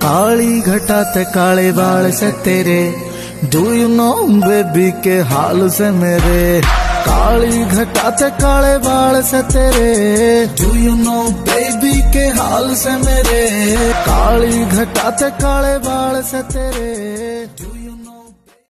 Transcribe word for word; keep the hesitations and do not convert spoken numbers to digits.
काली घटा ते काले बाल से तेरे, डू यू नो बेबी के हाल से मेरे। काली घटा ते काले बाल से तेरे, डू यू नो बेबी के हाल से मेरे। काली घटा ते काले बाल से तेरे,